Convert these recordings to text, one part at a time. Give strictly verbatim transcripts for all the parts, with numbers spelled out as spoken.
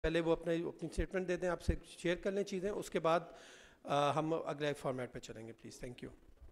پہلے وہ اپنے اپنی اسٹیٹمنٹ دے دیں, آپ سے شیئر کر لیں چیزیں, اس کے بعد ہم اگلے فارمیٹ پہ چلیں گے پلیز. Thank you.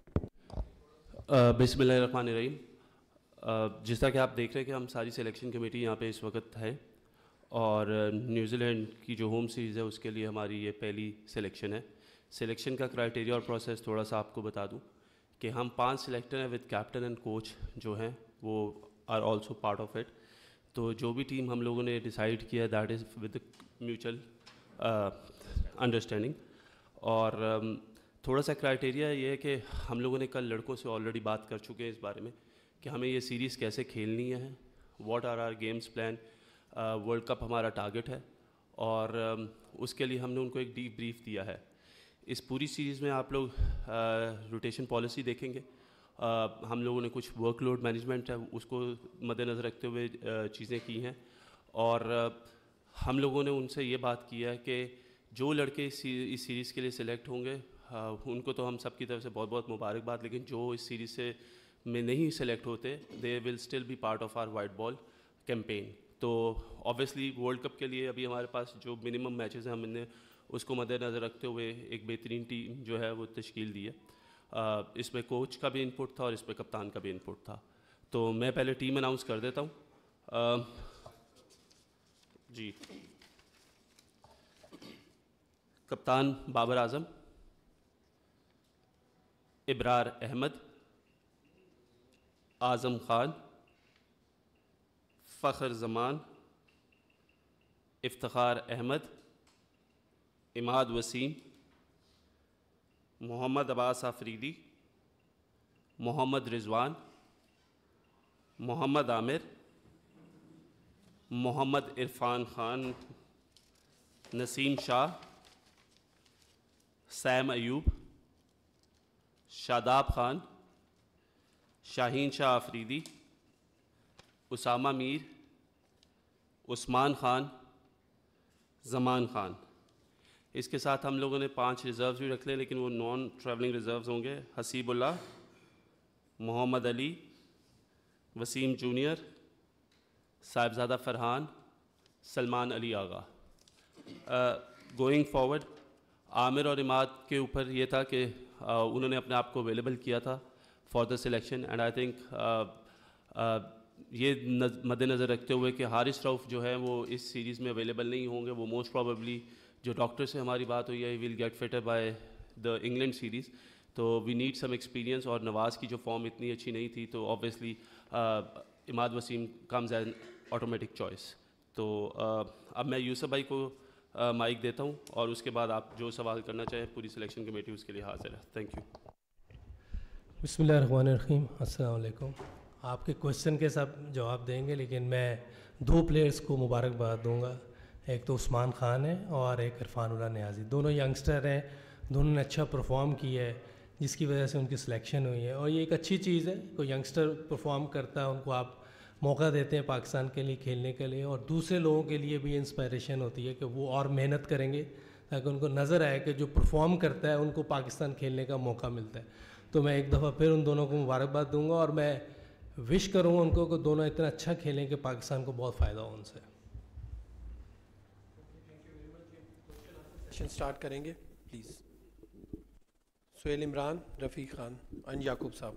بسم اللہ الرحمن الرحیم. جس طرح کہ آپ دیکھ رہے ہیں کہ ہم ساری سلیکشن کمیٹی یہاں پہ اس وقت ہے, اور نیوزی لینڈ کی جو ہوم سیریز ہے اس کے لیے ہماری یہ پہلی سلیکشن ہے. سلیکشن کا کرائٹیریا اور پروسیس تھوڑا سا آپ کو بتا دوں کہ ہم پانچ سلیکٹر ہیں وتھ کیپٹن اینڈ کوچ جو ہیں وہ are also part of it. تو جو بھی ٹیم ہم لوگوں نے ڈیسائیڈ کیا ہے that is with mutual understanding. اور تھوڑا سا کرائٹیریا یہ ہے کہ ہم لوگوں نے کل لڑکوں سے آلریڈی بات کر چکے ہیں اس بارے میں کہ ہمیں یہ سیریز کیسے کھیلنی ہے, what are our games plan. World Cup ہمارا ٹارگٹ ہے اور اس کے لیے ہم نے ان کو ایک ڈیپ بریف دیا ہے. اس پوری سیریز میں آپ لوگ روٹیشن پالیسی دیکھیں گے. ہم لوگوں نے کچھ ورک لوڈ مینجمنٹ ہے اس کو مد نظر رکھتے ہوئے چیزیں کی ہیں, اور ہم لوگوں نے ان سے یہ بات کی ہے کہ جو لڑکے اس سیریز کے لیے سلیکٹ ہوں گے ان کو تو ہم سب کی طرف سے بہت بہت مبارکباد, لیکن جو اس سیریز سے میں نہیں سلیکٹ ہوتے they will still be part of our white ball campaign. تو آبویسلی ورلڈ کپ کے لیے ابھی ہمارے پاس جو منیمم میچز ہیں ہم نے اس کو مد نظر رکھتے ہوئے ایک بہترین ٹیم جو ہے وہ تشکیل دی ہے. اس میں کوچ کا بھی انپٹ تھا اور اس میں کپتان کا بھی انپٹ تھا. تو میں پہلے ٹیم اناؤنس کر دیتا ہوں. جی, کپتان بابر اعظم, ابرار احمد, اعظم خان, فخر زمان, افتخار احمد, عماد وسیم, محمد عباس آفریدی, محمد رضوان, محمد عامر, محمد عرفان خان, نسیم شاہ, سیم ایوب, شاداب خان, شاہین شاہ آفریدی, اسامہ میر, عثمان خان, زمان خان. اس کے ساتھ ہم لوگوں نے پانچ ریزروز بھی رکھ لے لیکن وہ نان ٹریولنگ ریزروز ہوں گے. Haseeb Ullah, Mohammad Ali, Wasim junior, Sahibzada Farhan, Salman Ali Agha. Going forward Amir اور عماد کے اوپر یہ تھا کہ انہوں نے اپنے آپ کو اویلیبل کیا تھا for the selection, and I think یہ مد نظر رکھتے ہوئے کہ حارث رؤف جو ہے وہ اس سیریز میں اویلیبل نہیں ہوں گے. وہ موسٹ پروبیبلی جو ڈاکٹر سے ہماری بات ہوئی ہے we'll get fitter by the England series. تو وی نیڈ سم ایکسپیرینس, اور نواز کی جو فارم اتنی اچھی نہیں تھی تو obviously Imad Wasim comes an automatic choice. تو اب میں یوسف بھائی کو مائک دیتا ہوں اور اس کے بعد آپ جو سوال کرنا چاہیں پوری سلیکشن کمیٹی اس کے لیے حاضر ہے. Thank you. بسم اللہ الرحمن الرحیم. السلام علیکم. آپ کے کوشچن کے سب جواب دیں گے لیکن میں دو پلیئرس کو مبارکباد دوں گا. ایک تو عثمان خان ہے اور ایک عرفان اللہ نیازی. دونوں ینگسٹر ہیں, دونوں نے اچھا پرفارم کیا ہے جس کی وجہ سے ان کی سلیکشن ہوئی ہے, اور یہ ایک اچھی چیز ہے. کوئی ینگسٹر پرفارم کرتا ہے ان کو آپ موقع دیتے ہیں پاکستان کے لیے کھیلنے کے لیے, اور دوسرے لوگوں کے لیے بھی انسپائریشن ہوتی ہے کہ وہ اور محنت کریں گے تاکہ ان کو نظر آئے کہ جو پرفارم کرتا ہے ان کو پاکستان کھیلنے کا موقع ملتا ہے. تو میں ایک دفعہ پھر ان دونوں کو مبارکباد دوں گا اور میں وش کروں گا ان کو کہ دونوں اتنا اچھا کھیلیں کہ پاکستان کو بہت فائدہ ہو ان سے. سیشن سٹارٹ کریں گے پلیز. سہیل عمران, رفیق خان اینڈ یعقوب صاحب.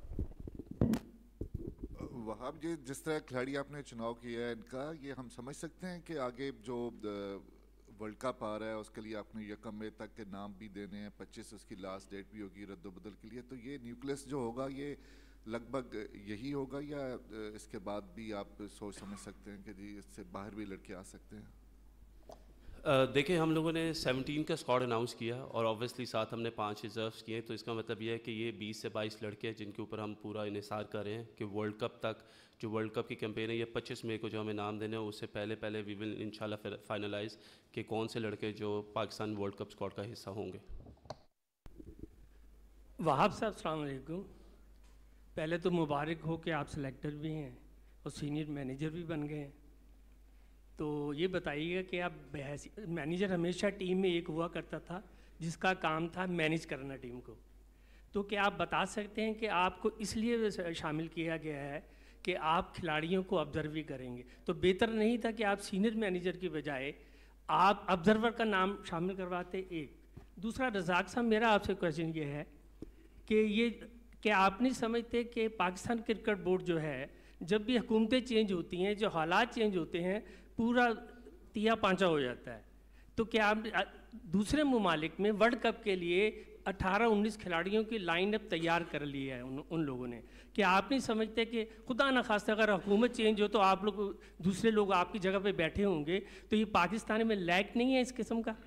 وہاب جی, جس طرح کھلاڑی آپ نے چناؤ کیا ہے ان کا, یہ ہم سمجھ سکتے ہیں کہ آگے جو ورلڈ کپ آ رہا ہے اس کے لیے آپ نے یکم مئی تک کے نام بھی دینے ہیں, پچیس اس کی لاسٹ ڈیٹ بھی ہوگی رد و بدل کے لیے, تو یہ نیوکلس جو ہوگا یہ لگ بھگ یہی ہوگا یا اس کے بعد بھی آپ سوچ سمجھ سکتے ہیں کہ جی اس سے باہر بھی لڑکے آ سکتے ہیں؟ دیکھیں ہم لوگوں نے سیونٹین کا اسکواڈ اناؤنس کیا اور اوبویسلی ساتھ ہم نے پانچ ریزروس کیے, تو اس کا مطلب یہ ہے کہ یہ بیس سے بائیس لڑکے ہیں جن کے اوپر ہم پورا انحصار کر رہے ہیں کہ ورلڈ کپ تک جو ورلڈ کپ کی کیمپین ہے یہ پچیس مئی کو جو ہمیں نام دینے ہیں اس سے پہلے پہلے وی ول ان شاء اللہ فائنلائز کہ کون سے لڑکے جو پاکستان ورلڈ کپ اسکواڈ کا حصہ ہوں گے. وہاب صاحب السلام علیکم. پہلے تو مبارک ہو کہ آپ سلیکٹر بھی ہیں اور سینئر مینیجر بھی بن گئے ہیں. تو یہ بتائیے گا کہ آپ بحیثیت مینیجر ہمیشہ ٹیم میں ایک ہوا کرتا تھا جس کا کام تھا مینیج کرنا ٹیم کو, تو کیا آپ بتا سکتے ہیں کہ آپ کو اس لیے شامل کیا گیا ہے کہ آپ کھلاڑیوں کو آبزرو بھی کریں گے, تو بہتر نہیں تھا کہ آپ سینئر مینیجر کی بجائے آپ آبزرور کا نام شامل کرواتے. ایک دوسرا رزاق صاحب میرا آپ سے کویشچن یہ ہے کہ یہ کہ آپ نہیں سمجھتے کہ پاکستان کرکٹ بورڈ جو ہے جب بھی حکومتیں چینج ہوتی ہیں جو حالات چینج ہوتے ہیں پورا تیا پانچا ہو جاتا ہے, تو کیا آپ دوسرے ممالک میں ورلڈ کپ کے لیے اٹھارہ انیس کھلاڑیوں کی لائن اپ تیار کر لی ہے ان ان لوگوں نے, کیا آپ نہیں سمجھتے کہ خدا نخواستہ اگر حکومت چینج ہو تو آپ لوگ دوسرے لوگ آپ کی جگہ پہ بیٹھے ہوں گے, تو یہ پاکستان میں لیک نہیں ہے اس قسم کا؟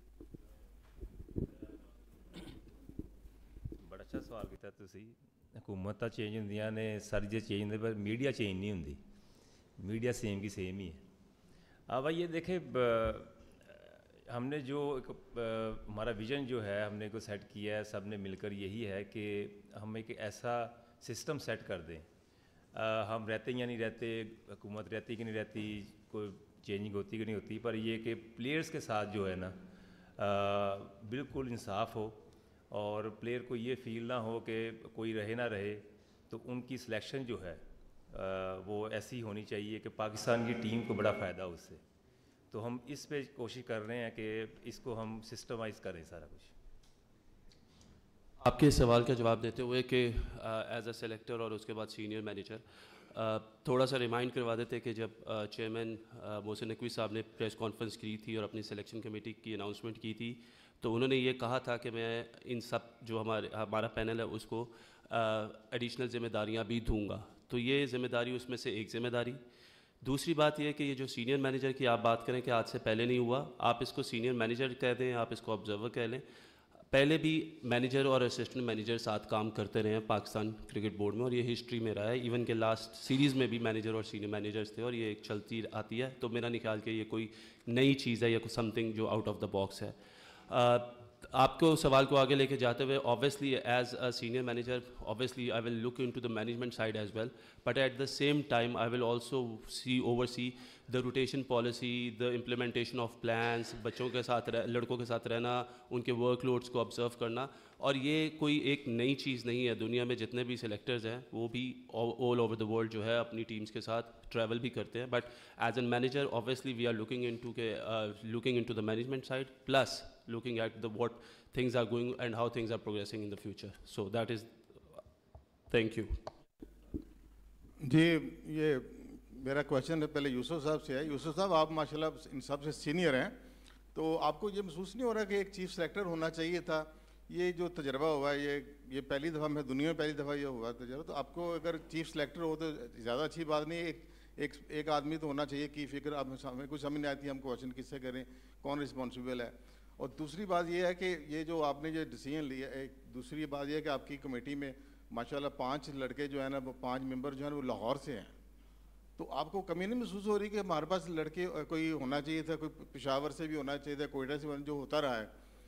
بڑا اچھا سوال کیا تسی. حکومت چینج ہوندیاں نے ساری چیز چینج ہوندی پر میڈیا چینج نہیں ہوندی, میڈیا سیم کی سیم ہی ہے. اب یہ دیکھیں ہم نے جو ایک ہمارا ویژن جو ہے ہم نے کو سیٹ کیا ہے سب نے مل کر, یہی ہے کہ ہم ایک ایسا سسٹم سیٹ کر دیں. ہم رہتے یا نہیں رہتے, حکومت رہتی کہ نہیں رہتی, کوئی چینجنگ ہوتی کہ نہیں ہوتی, پر یہ کہ پلیئرز کے ساتھ جو ہے نا بالکل انصاف ہو اور پلیئر کو یہ فیل نہ ہو کہ کوئی رہے نہ رہے, تو ان کی سلیکشن جو ہے وہ ایسی ہونی چاہیے کہ پاکستان کی ٹیم کو بڑا فائدہ ہو اس سے. تو ہم اس پہ کوشش کر رہے ہیں کہ اس کو ہم سسٹمائز کریں سارا کچھ. آپ کے سوال کا جواب دیتے ہوئے کہ ایز اے سلیکٹر اور اس کے بعد سینئر مینیجر, تھوڑا سا ریمائنڈ کروا دیتے کہ جب چیئرمین محسن نقوی صاحب نے پریس کانفرنس کی تھی اور اپنی سلیکشن کمیٹی کی اناؤنسمنٹ کی تھی, تو انہوں نے یہ کہا تھا کہ میں ان سب جو ہمارے ہمارا پینل ہے اس کو ایڈیشنل ذمہ داریاں بھی دوں گا. تو یہ ذمہ داری اس میں سے ایک ذمہ داری. دوسری بات یہ کہ یہ جو سینئر مینیجر کی آپ بات کریں کہ آج سے پہلے نہیں ہوا, آپ اس کو سینئر مینیجر کہہ دیں, آپ اس کو آبزرور کہہ لیں, پہلے بھی مینیجر اور اسسٹنٹ مینیجر ساتھ کام کرتے رہے ہیں پاکستان کرکٹ بورڈ میں, اور یہ ہسٹری میں رہا ہے. ایون کہ لاسٹ سیریز میں بھی مینیجر اور سینئر مینیجرز تھے اور یہ ایک چلتی آتی ہے. تو میرا نہیں خیال کہ یہ کوئی نئی چیز ہے یا کوئی سم تھنگ جو آؤٹ آف دا باکس ہے. آپ کو سوال کو آگے لے کے جاتے ہوئے obviously as a senior manager obviously I will look into the management side as well, but at the same time I will also see oversee the rotation policy, the implementation of plans, بچوں کے ساتھ لڑکوں کے ساتھ رہنا, ان کے work loads کو observe کرنا. اور یہ کوئی ایک نئی چیز نہیں ہے, دنیا میں جتنے بھی سلیکٹرز ہیں وہ بھی all over the world جو ہے اپنی ٹیمز کے ساتھ ٹریول بھی کرتے ہیں. But as an manager obviously we are looking into کہ looking into the management side plus looking at the what things are going and how things are progressing in the future. So that is, thank you. جی یہ میرا question پہلے یوسف صاحب سے ہے. یوسف صاحب آپ ماشاءاللہ ان سب سے سینئر ہیں, تو آپ کو یہ محسوس نہیں ہو رہا کہ ایک چیف سلیکٹر ہونا چاہیے تھا؟ یہ جو تجربہ ہوا ہے یہ یہ پہلی دفعہ میں دنیا میں پہلی دفعہ یہ ہوا تجربہ, تو آپ کو اگر چیف سلیکٹر ہو تو زیادہ اچھی بات نہیں, ایک ایک ایک آدمی تو ہونا چاہیے کی فکر. آپ ہمیں کچھ سمجھ نہیں آتی ہم کویشچن کس سے کریں, کون رسپانسبل ہے. اور دوسری بات یہ ہے کہ یہ جو آپ نے جو ڈیسیژن لیا, ایک دوسری بات یہ ہے کہ آپ کی کمیٹی میں ماشاءاللہ پانچ لڑکے جو ہیں نا, وہ پانچ ممبر جو ہیں وہ لاہور سے ہیں, تو آپ کو کمی نہیں محسوس ہو رہی کہ ہمارے پاس لڑکے کوئی ہونا چاہیے تھا, کوئی پشاور سے بھی ہونا چاہیے تھا, کوئٹہ سے جو ہوتا رہا ہے.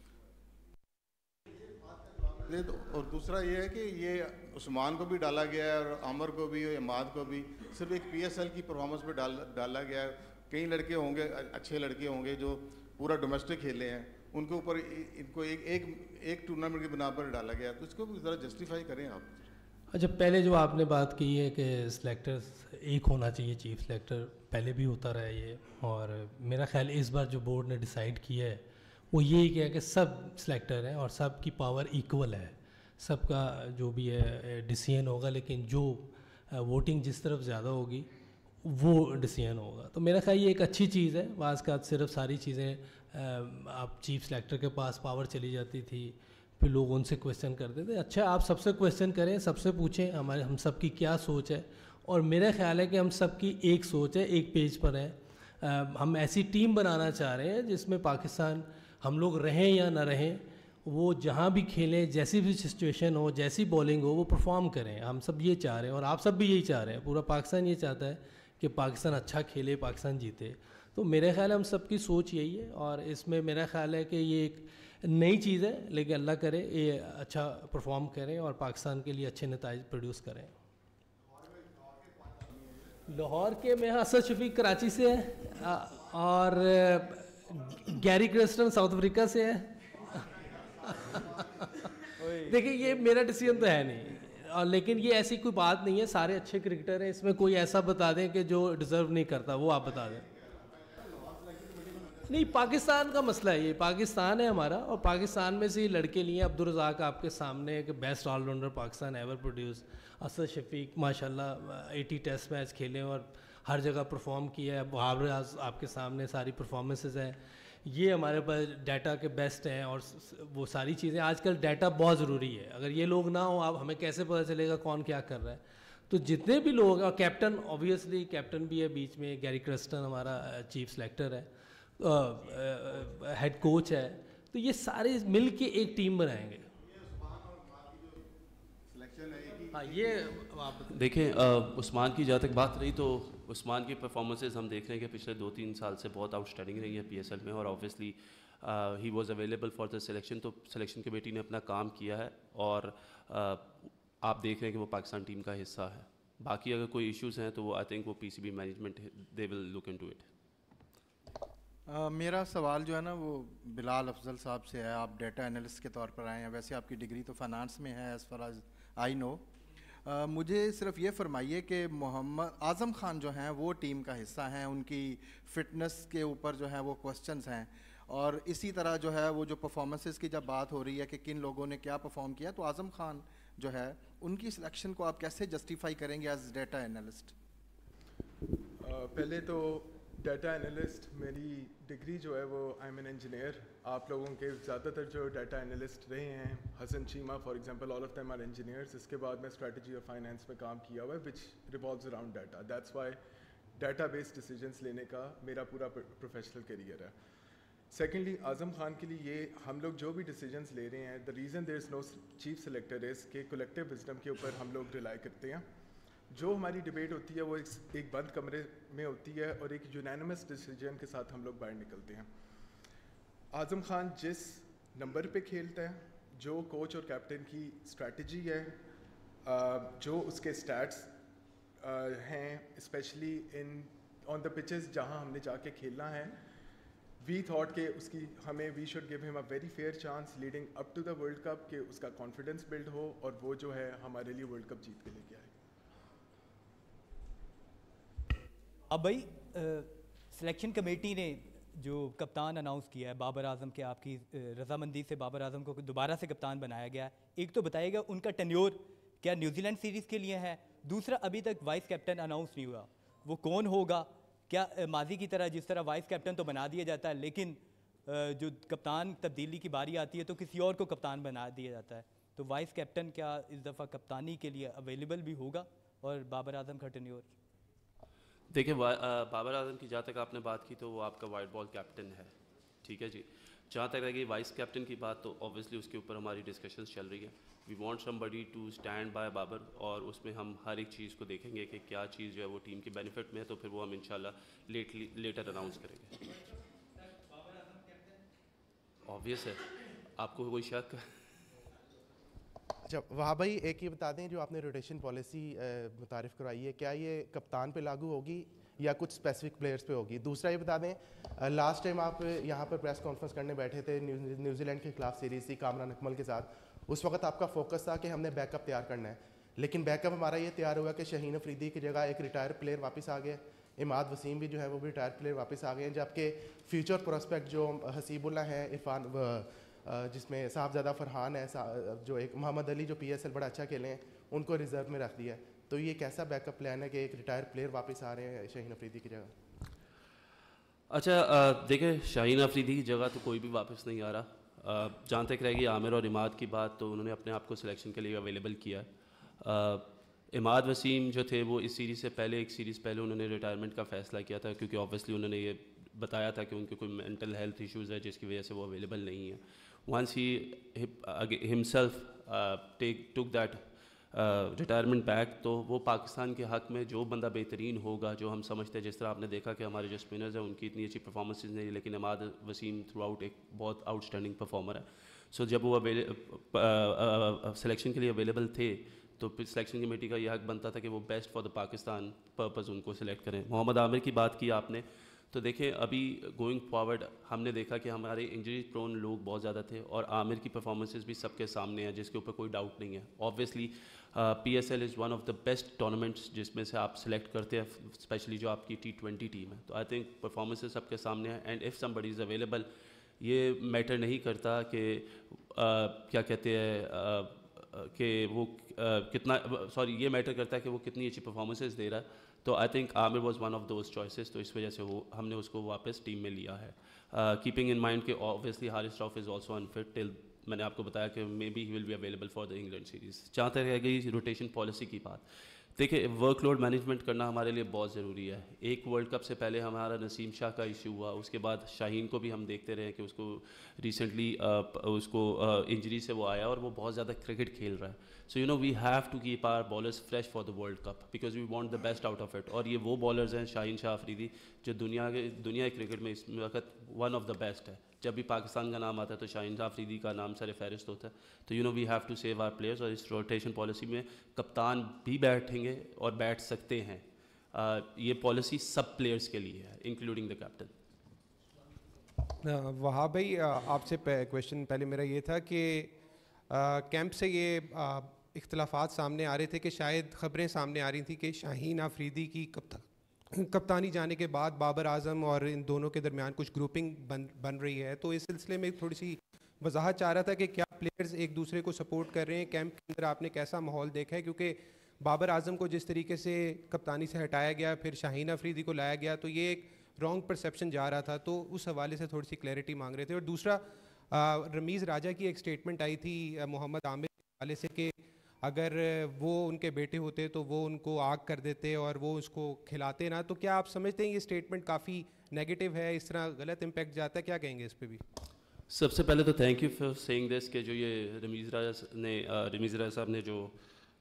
اور دوسرا یہ ہے کہ یہ عثمان کو بھی ڈالا گیا ہے اور عامر کو بھی اور اماد کو بھی, صرف ایک پی ایس ایل کی پرفارمنس پہ ڈال ڈالا گیا ہے. کئی لڑکے ہوں گے, اچھے لڑکے ہوں گے جو پورا ڈومیسٹک کھیلے ہیں, ان کے اوپر ان کو ایک ایک ایک ٹورنامنٹ کی بنا پر ڈالا گیا, تو اس کو بھی ذرا جسٹیفائی کریں آپ. اچھا, پہلے جو آپ نے بات کی ہے کہ سلیکٹر ایک ہونا چاہیے, چیف سلیکٹر پہلے بھی ہوتا رہا یہ, اور میرا خیال اس بار جو بورڈ نے ڈیسائیڈ کیا ہے وہ یہی کیا کہ سب سلیکٹر ہیں اور سب کی پاور ایکول ہے, سب کا جو بھی ہے ڈیسیژن ہوگا, لیکن جو ووٹنگ جس طرف زیادہ ہوگی وہ ڈیسیژن ہوگا. تو میرا خیال یہ ایک اچھی چیز ہے. بعض کا صرف ساری چیزیں آپ چیف سلیکٹر کے پاس پاور چلی جاتی تھی, پھر لوگ ان سے کویشچن کرتے تھے. اچھا, آپ سب سے کویشچن کریں, سب سے پوچھیں ہمارے ہم سب کی کیا سوچ ہے, اور میرا خیال ہے کہ ہم سب کی ایک سوچ ہے, ایک پیج پر ہے. ہم ایسی ٹیم بنانا چاہ رہے ہیں جس میں پاکستان ہم لوگ رہیں یا نہ رہیں, وہ جہاں بھی کھیلیں, جیسی بھی سچویشن ہو, جیسی بولنگ ہو, وہ پرفارم کریں. ہم سب یہ چاہ رہے ہیں اور آپ سب بھی یہی چاہ رہے ہیں, پورا پاکستان یہ چاہتا ہے کہ پاکستان اچھا کھیلے, پاکستان جیتے. تو میرے خیال ہے ہم سب کی سوچ یہی ہے, اور اس میں میرا خیال ہے کہ یہ ایک نئی چیز ہے, لیکن اللہ کرے یہ اچھا پرفارم کریں اور پاکستان کے لیے اچھے نتائج پروڈیوس کریں. لاہور کے میں اسد شفیق کراچی سے ہے, اور گیری کرسٹن ساؤتھ افریقہ سے ہے. دیکھیں یہ میرا ڈیسیژن تو ہے نہیں, اور لیکن یہ ایسی کوئی بات نہیں ہے, سارے اچھے کرکٹر ہیں, اس میں کوئی ایسا بتا دیں کہ جو ڈیزرو نہیں کرتا وہ آپ بتا دیں. نہیں پاکستان کا مسئلہ ہے یہ, پاکستان ہے ہمارا, اور پاکستان میں سے لڑکے لیے عبدالرزاق آپ کے سامنے ایک best all rounder Pakistan ever produce, Asad Shafiq ماشاء اللہ ایٹی ٹیسٹ میچ کھیلے اور ہر جگہ پرفارم کیا ہے, وہاب ریاض آپ کے سامنے ساری پرفارمنسز ہیں, یہ ہمارے پاس ڈیٹا کے بیسٹ ہیں, اور وہ ساری چیزیں آج کل ڈیٹا بہت ضروری ہے, اگر یہ لوگ نہ ہوں آپ ہمیں کیسے پتہ چلے گا کون کیا کر رہا ہے. تو جتنے بھی لوگ ہیں, اور کیپٹن اوبیسلی کیپٹن بھی ہے بیچ میں, گیری کرسٹن ہمارا چیف سلیکٹر ہے, ہیڈ کوچ ہے, تو یہ سارے مل کے ایک ٹیم بنائیں گے. ہاں یہ دیکھیں عثمان کی جہاں تک بات رہی تو عثمان کی پرفارمنسز ہم دیکھ رہے ہیں کہ پچھلے دو تین سال سے بہت آؤٹ اسٹینڈنگ رہی ہے پی ایس ایل میں, اور obviously he was available for the selection, تو سلیکشن کمیٹی نے اپنا کام کیا ہے, اور آپ دیکھ رہے ہیں کہ وہ پاکستان ٹیم کا حصہ ہے. باقی اگر کوئی ایشوز ہیں تو وہ آئی تھنک وہ P C B management they will look into it. میرا سوال جو ہے نا وہ بلال افضل صاحب سے ہے. آپ ڈیٹا انالسٹ کے طور پر آئے ہیں, ویسے آپ کی ڈگری تو فائنانس میں ہے as far as I know. مجھے صرف یہ فرمائیے کہ محمد اعظم خان جو ہیں وہ ٹیم کا حصہ ہیں, ان کی فٹنس کے اوپر جو ہے وہ کوسچنز ہیں, اور اسی طرح جو ہے وہ جو پرفارمنسز کی جب بات ہو رہی ہے کہ کن لوگوں نے کیا پرفارم کیا, تو اعظم خان جو ہے ان کی سلیکشن کو آپ کیسے جسٹیفائی کریں گے ایز ڈیٹا انالسٹ؟ پہلے تو ڈیٹا انالسٹ میری ڈگری جو ہے وہ آئی ایم این انجینئر. آپ لوگوں کے زیادہ تر جو ڈیٹا انالسٹ رہے ہیں, Hassan Cheema for example, all of them are engineers. اس کے بعد میں اسٹریٹجی اور فائنانس میں کام کیا ہوا ہے which revolves around data. That's why data based decisions لینے کا میرا پورا پروفیشنل کیریئر ہے. سیکنڈلی اعظم خان کے لیے یہ ہم لوگ جو بھی ڈیسیجنس لے رہے ہیں, the reason there is no chief selector is کہ کولیکٹیو وزڈم کے اوپر ہم لوگ ریلائی کرتے ہیں. جو ہماری ڈبیٹ ہوتی ہے وہ ایک بند کمرے میں ہوتی ہے, اور ایک یونینمس ڈیسیجن کے ساتھ ہم لوگ باہر نکلتے ہیں. اعظم خان جس نمبر پہ کھیلتا ہے, جو کوچ اور کیپٹن کی اسٹریٹجی ہے, جو اس کے اسٹیٹس ہیں especially in on the pitches جہاں ہم نے جا کے کھیلنا ہے, وی تھاٹ کہ اس کی ہمیں وی should give him a very fair chance leading up to the World Cup, کہ اس کا کانفیڈنس بلڈ ہو اور وہ جو ہے ہمارے لیے ورلڈ کپ جیت کے لے کے آئے. اب بھائی سلیکشن کمیٹی نے جو کپتان اناؤنس کیا ہے بابر اعظم کے, آپ کی رضامندی سے بابر اعظم کو دوبارہ سے کپتان بنایا گیا ہے, ایک تو بتائیے گا ان کا ٹینیور کیا نیوزی لینڈ سیریز کے لیے ہے, دوسرا ابھی تک وائس کیپٹن اناؤنس نہیں ہوا, وہ کون ہوگا, کیا ماضی کی طرح جس طرح وائس کیپٹن تو بنا دیا جاتا ہے لیکن جو کپتان تبدیلی کی باری آتی ہے تو کسی اور کو کپتان بنا دیا جاتا ہے, تو وائس کیپٹن کیا اس دفعہ کپتانی کے لیے اویلیبل بھی ہوگا, اور بابر اعظم کا ٹینیور؟ دیکھیں بابر اعظم کی جہاں تک آپ نے بات کی تو وہ آپ کا وائٹ بال کیپٹن ہے, ٹھیک ہے جی. جہاں تک رہے گی وائس کیپٹن کی بات تو اوبیسلی اس کے اوپر ہماری ڈسکشنز چل رہی ہے. We want somebody to stand by Babar, اور اس میں ہم ہر ایک چیز کو دیکھیں گے کہ کیا چیز جو ہے وہ ٹیم کے بینیفٹ میں ہے, تو پھر وہ ہم ان شاء اللہ لیٹلی لیٹر اناؤنس کریں گے. آبویس ہے, آپ کو کوئی شک؟ اچھا وہاں بھائی ایک یہ بتا دیں, جو آپ نے روٹیشن پالیسی متعارف کرائی ہے, کیا یہ کپتان پہ لاگو ہوگی یا کچھ اسپیسیفک پلیئرس پہ ہوگی؟ دوسرا یہ بتا دیں, لاسٹ ٹائم آپ یہاں پر پریس کانفرنس کرنے بیٹھے تھے, نیوزی لینڈ کے خلاف سیریز تھی کامران اکمل کے ساتھ, اس وقت آپ کا فوکس تھا کہ ہم نے بیک اپ تیار کرنا ہے, لیکن بیک اپ ہمارا یہ تیار ہوا کہ شاہین افریدی کی جگہ ایک ریٹائر پلیئر واپس آ گئے, اماد وسیم بھی جو ہے وہ بھی ریٹائر پلیئر واپس آ گئے ہیں, جبکہ فیوچر پروسپیکٹ جو حسیب اللہ ہیں, عرفان جس میں صاحبزادہ فرحان ہے, جو ایک محمد علی جو پی ایس ایل بڑا اچھا کھیلے ہیں, ان کو ریزرو میں رکھ دیا ہے. تو یہ کیسا بیک اپ پلان ہے کہ ایک ریٹائر پلیئر واپس آ رہے ہیں شاہین افریدی کی جگہ؟ اچھا دیکھیں شاہین افریدی کی جگہ تو کوئی بھی واپس نہیں آ رہا. جہاں تک رہے گی عامر اور اماد کی بات, تو انہوں نے اپنے آپ کو سلیکشن کے لیے اویلیبل کیا ہے. اماد وسیم جو تھے وہ اس سیریز سے پہلے ایک سیریز پہلے انہوں نے ریٹائرمنٹ کا فیصلہ کیا تھا, کیونکہ اوبیسلی انہوں نے یہ بتایا تھا کہ ان کے کوئی مینٹل ہیلتھ ایشوز ہے جس کی وجہ سے وہ اویلیبل نہیں ہے. Once he himself take took that retirement back, تو وہ پاکستان کے حق میں جو بندہ بہترین ہوگا, جو ہم سمجھتے ہیں, جس طرح آپ نے دیکھا کہ ہمارے جو اسپنرز ہیں ان کی اتنی اچھی پرفارمنسز نہیں, لیکن اماد وسیم تھرو آؤٹ ایک بہت آؤٹ اسٹینڈنگ پرفارمر ہے. سو جب وہ سلیکشن کے لیے اویلیبل تھے تو پھر سلیکشن کمیٹی کا یہ حق بنتا تھا کہ وہ best for the Pakistan purpose ان کو سلیکٹ کریں. محمد عامر کی بات کی آپ نے, تو دیکھیں ابھی گوئنگ فارورڈ ہم نے دیکھا کہ ہمارے انجری پرون لوگ بہت زیادہ تھے اور عامر کی پرفارمنسز بھی سب کے سامنے ہیں جس کے اوپر کوئی ڈاؤٹ نہیں ہے. Obviously P S L is one of the best tournaments جس میں سے آپ سلیکٹ کرتے ہیں اسپیشلی جو آپ کی ٹی ٹوینٹی ٹیم ہے. تو آئی تھنک پرفارمنسز سب کے سامنے ہیں and if somebody is available. یہ میٹر نہیں کرتا کہ کیا کہتے ہیں کہ وہ کتنا سوری یہ میٹر کرتا ہے کہ وہ کتنی اچھی پرفارمنسز دے رہا ہے. تو I think Aamir was one of those choices, تو اس وجہ سے وہ ہم نے اس کو واپس ٹیم میں لیا ہے. کیپنگ ان مائنڈ کہ obviously Haris Rauf is also unfit till میں نے آپ کو بتایا کہ maybe he will be available for the England series. جہاں تک رہ گئی روٹیشن پالیسی کی بات, دیکھیں ورک لوڈ مینجمنٹ کرنا ہمارے لیے بہت ضروری ہے. ایک ورلڈ کپ سے پہلے ہمارا نسیم شاہ کا ایشو ہوا, اس کے بعد شاہین کو بھی ہم دیکھتے رہے کہ اس کو ریسنٹلی اس کو انجری سے وہ آیا اور وہ بہت زیادہ کرکٹ کھیل رہا ہے. So you know we have to keep our bowlers fresh for the World Cup because we want the best out of it. اور یہ وہ بالرز ہیں شاہین شاہ آفریدی جو دنیا کے دنیا کرکٹ میں اس وقت ون آف دا بیسٹ ہے. جب بھی پاکستان کا نام آتا ہے تو شاہین شاہ آفریدی کا نام سر فہرست ہوتا ہے. تو you know we have to save our players, اور اس روٹیشن پالیسی میں کپتان بھی بیٹھیں گے اور بیٹھ سکتے ہیں. یہ پالیسی سب پلیئرز کے لیے ہے انکلوڈنگ دا کیپٹن. وہاب بھائی آپ سے کویشچن پہلے میرا یہ تھا کہ کیمپ سے یہ اختلافات سامنے آ رہے تھے کہ شاید خبریں سامنے آ رہی تھیں کہ شاہین آفریدی کی کپتان کپتانی جانے کے بعد بابر اعظم اور ان دونوں کے درمیان کچھ گروپنگ بن بن رہی ہے. تو اس سلسلے میں تھوڑی سی وضاحت چاہ رہا تھا کہ کیا پلیئرز ایک دوسرے کو سپورٹ کر رہے ہیں کیمپ کے اندر, آپ نے کیسا ماحول دیکھا ہے؟ کیونکہ بابر اعظم کو جس طریقے سے کپتانی سے ہٹایا گیا پھر شاہین آفریدی کو لایا گیا تو یہ ایک رانگ پرسیپشن جا رہا تھا, تو اس حوالے سے تھوڑی سی کلیئرٹی مانگ رہے تھے. اور دوسرا رمیز راجہ کی ایک اسٹیٹمنٹ آئی تھی محمد عامر کے حوالے سے کہ اگر وہ ان کے بیٹے ہوتے تو وہ ان کو آگ کر دیتے اور وہ اس کو کھلاتے نا. تو کیا آپ سمجھتے ہیں یہ اسٹیٹمنٹ کافی نیگیٹو ہے, اس طرح غلط امپیکٹ جاتا ہے, کیا کہیں گے اس پہ بھی؟ سب سے پہلے تو thank you for saying this کہ جو یہ رمیز راجہ نے رمیز راجہ صاحب نے جو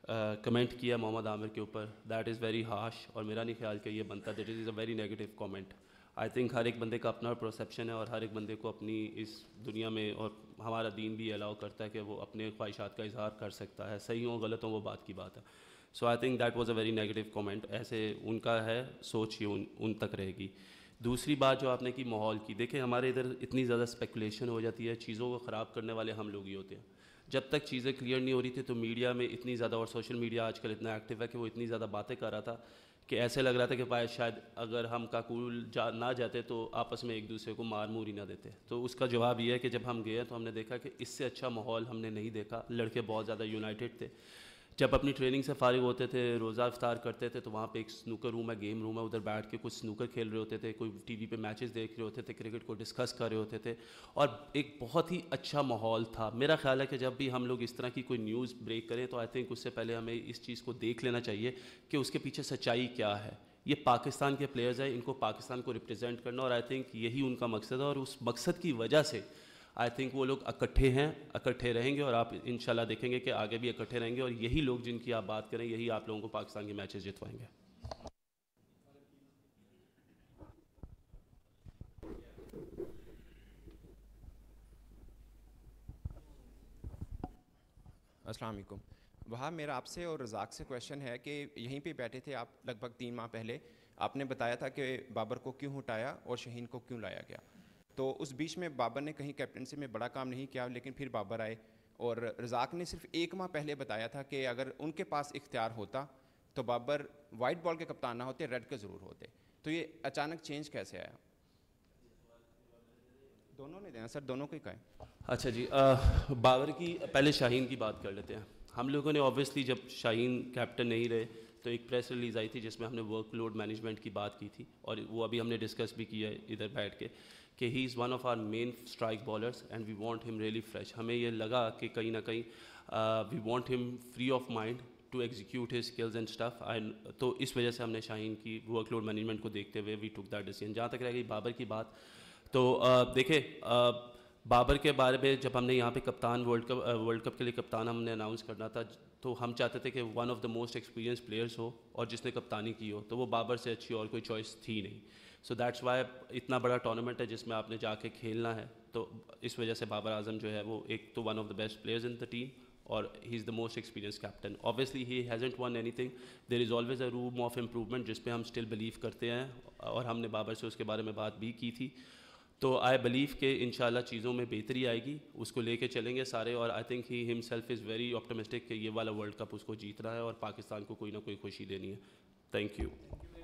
کمنٹ کیا محمد عامر کے اوپر, دیٹ از ویری ہارش, اور میرا نہیں خیال کہ یہ بنتا. That is a very negative comment. I think ہر ایک بندے کا اپنا پرسیپشن ہے اور ہر ایک بندے کو اپنی اس دنیا میں, اور ہمارا دین بھی الاؤ کرتا ہے کہ وہ اپنے خواہشات کا اظہار کر سکتا ہے, صحیح ہوں غلط ہوں وہ بات کی بات ہے. So I think that was a very negative comment. ایسے ان کا ہے سوچ ہی ان ان تک رہے گی. دوسری بات جو آپ نے کی ماحول کی, دیکھیں ہمارے ادھر اتنی زیادہ اسپیکولیشن ہو جاتی ہے, چیزوں کو خراب کرنے والے ہم لوگ ہی ہوتے ہیں. جب تک چیزیں کلیئر نہیں ہو رہی تھی تو میڈیا میں اتنی زیادہ, اور سوشل میڈیا آج کل اتنا ایکٹیو ہے کہ وہ اتنی زیادہ باتیں کر رہا تھا کہ ایسے لگ رہا تھا کہ شاید اگر ہم کاکول جا نہ جاتے تو آپس میں ایک دوسرے کو مار مور ہی نہ دیتے. تو اس کا جواب یہ ہے کہ جب ہم گئے تو ہم نے دیکھا کہ اس سے اچھا ماحول ہم نے نہیں دیکھا. لڑکے بہت زیادہ یونائٹڈ تھے. جب اپنی ٹریننگ سے فارغ ہوتے تھے, روزہ افطار کرتے تھے, تو وہاں پہ ایک سنوکر روم ہے, گیم روم ہے, ادھر بیٹھ کے کچھ سنوکر کھیل رہے ہوتے تھے, کوئی ٹی وی پہ میچز دیکھ رہے ہوتے تھے, کرکٹ کو ڈسکس کر رہے ہوتے تھے, اور ایک بہت ہی اچھا ماحول تھا. میرا خیال ہے کہ جب بھی ہم لوگ اس طرح کی کوئی نیوز بریک کریں تو آئی تھنک اس سے پہلے ہمیں اس چیز کو دیکھ لینا چاہیے کہ اس کے پیچھے سچائی کیا ہے. یہ پاکستان کے پلیئرز ہیں, ان کو پاکستان کو ریپرزینٹ کرنا, اور آئی تھنک یہی ان کا مقصد ہے, اور اس مقصد کی وجہ سے آئی تھنک وہ لوگ اکٹھے ہیں, اکٹھے رہیں گے, اور آپ انشاءاللہ دیکھیں گے کہ آگے بھی اکٹھے رہیں گے, اور یہی لوگ جن کی آپ بات کریں یہی آپ لوگوں کو پاکستان کے میچز جتوائیں گے. السلام علیکم. وہاں میرا آپ سے اور رزاق سے کویشچن ہے کہ یہیں پہ بیٹھے تھے آپ لگ بھگ تین ماہ پہلے, آپ نے بتایا تھا کہ بابر کو کیوں ہٹایا اور شاہین کو کیوں لایا گیا. تو اس بیچ میں بابر نے کہیں کیپٹنسی میں بڑا کام نہیں کیا, لیکن پھر بابر آئے, اور رزاق نے صرف ایک ماہ پہلے بتایا تھا کہ اگر ان کے پاس اختیار ہوتا تو بابر وائٹ بال کے کپتان نہ ہوتے, ریڈ کے ضرور ہوتے. تو یہ اچانک چینج کیسے آیا؟ دونوں نے دینا سر, دونوں کو ہی کہیں. اچھا جی, بابر کی پہلے شاہین کی بات کر لیتے ہیں. ہم لوگوں نے آبویسلی جب شاہین کیپٹن نہیں رہے تو ایک پریس ریلیز آئی تھی جس میں ہم نے ورک لوڈ مینجمنٹ کی بات کی تھی, اور وہ ابھی ہم نے ڈسکس بھی کیا ہے ادھر بیٹھ کے کہ he is one of our main strike bowlers and we want him really fresh. ہمیں یہ لگا کہ کہیں نہ کہیں we want him free of mind to execute his skills and stuff. تو اس وجہ سے ہم نے شاہین کی ورک لوڈ مینجمنٹ کو دیکھتے ہوئے وی ٹک دیٹ ڈیسیژن. جہاں تک رہ گئی بابر کی بات, تو دیکھیں بابر کے بارے میں جب ہم نے یہاں پہ کپتان ورلڈ کپ ورلڈ کپ کے لیے کپتان ہم نے اناؤنس کرنا تھا, تو ہم چاہتے تھے کہ one of the most experience players ہو اور جس نے کپتانی کی ہو, تو وہ بابر سے اچھی اور کوئی چوائس تھی نہیں. سو دیٹس وائی اتنا بڑا ٹورنامنٹ ہے جس میں آپ نے جا کے کھیلنا ہے, تو اس وجہ سے بابر اعظم جو ہے وہ ایک تو one of the best players in the team, or he's the most experienced captain. Obviously he hasn't won anything. There is always a room of improvement جس پہ ہم still believe کرتے ہیں, اور ہم نے بابر سے اس کے بارے میں بات بھی کی تھی. تو آئی بلیو کہ انشاءاللہ چیزوں میں بہتری آئے گی, اس کو لے کے چلیں گے سارے, اور آئی تھنک ہی ہم سیلف از ویری آپٹمسٹک کہ یہ والا ورلڈ کپ اس کو جیتنا ہے اور پاکستان کو کوئی نہ کوئی خوشی دینی ہے. Thank you.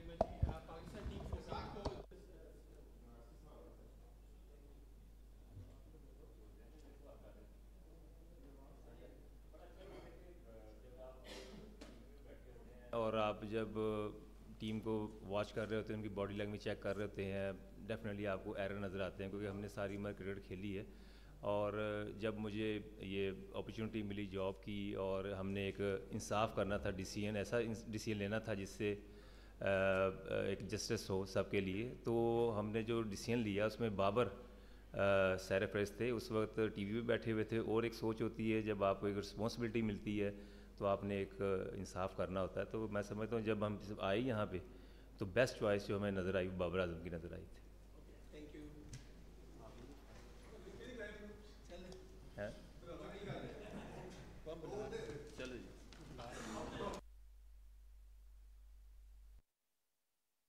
اور آپ جب ٹیم کو واچ کر رہے ہوتے ہیں, ان کی باڈی لینگویج چیک کر رہے ہوتے ہیں, ڈیفینیٹلی آپ کو ایرر نظر آتے ہیں, کیونکہ ہم نے ساری عمر کرکٹ کھیلی ہے. اور جب مجھے یہ اپرچونیٹی ملی جاب کی اور ہم نے ایک انصاف کرنا تھا, ڈیسیژن ایسا ڈیسیژن لینا تھا جس سے ایک جسٹس ہو سب کے لیے, تو ہم نے جو ڈیسیژن لیا اس میں بابر سیر فہرست تھے. اس وقت ٹی وی پہ بیٹھے ہوئے تھے, اور ایک سوچ ہوتی ہے جب آپ کو ایک رسپانسبلٹی ملتی ہے تو آپ نے ایک انصاف کرنا ہوتا ہے. تو میں سمجھتا ہوں جب ہم آئے یہاں پہ تو بیسٹ چوائس جو ہمیں نظر آئی بابر اعظم کی نظر آئی تھی.